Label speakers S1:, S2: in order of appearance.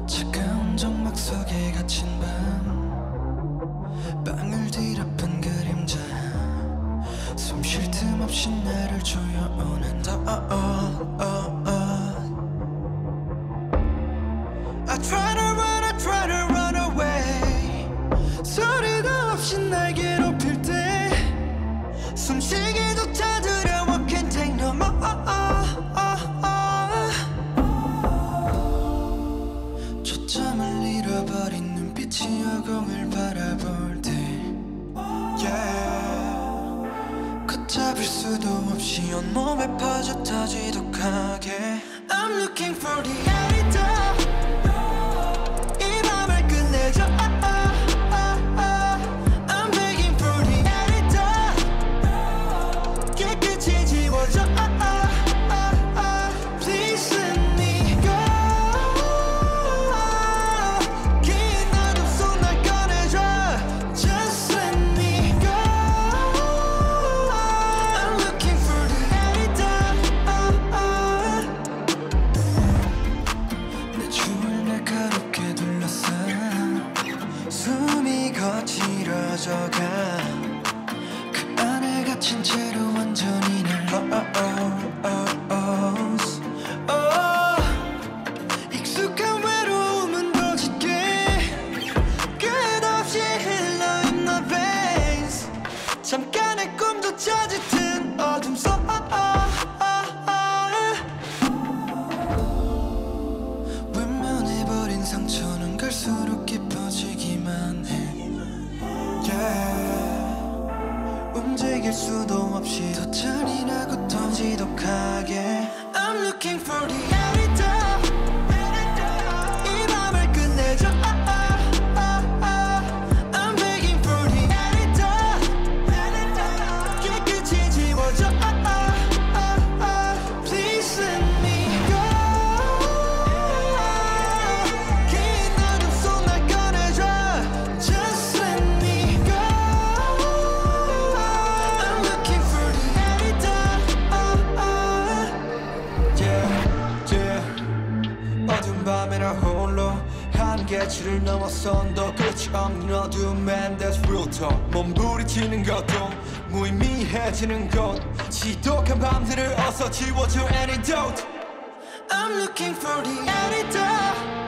S1: 차가운 정막 속에 갇힌 밤 방을 뒤덮은 그림자 숨 쉴 틈 없이 나를 조여오는 I try to run, I try to run away 소리도 없이 날 괴롭힐 때 숨쉬기조차 두려워 Can't take no more 초점을 잃어버린 눈빛이 여공을 바라볼 때 걷잡을 수도 없이 온몸에 퍼졌다 지독하게 I'm looking for the antidote 이 밤을 끝내줘 I'm begging for the antidote 깨끗이 지워줘 Please let me go 긴 어둠 속 날 꺼내줘 Just let me go I'm looking for the antidote 내 춤을 날카롭게 둘러싸 숨이 거칠어져가 그 안에 갇힌 채로 완전히 날 익숙한 외로움은 더 짙게 끝없이 흘러 in my veins 잠깐의 꿈조차 짙은 어둠 속 외면해버린 상처는 갈수록 깊어지기만 해 움직일 수도 없이 더 잔인하고 더 지독하게 I'm looking for the antidote 이 밤을 끝내줘 I'm begging for the antidote 깨끗이 지워줘 Please let me go 긴 어둠 속 날 꺼내줘 Just let me go I'm looking for the antidote 어두운 밤에 나 홀로 한계치를 넘어선 더 끝이 없는 어둠엔 That's real talk 몸부리치는 것도 무의미해지는 것 지독한 밤들을 어서 지워줘 antidote I'm looking for the antidote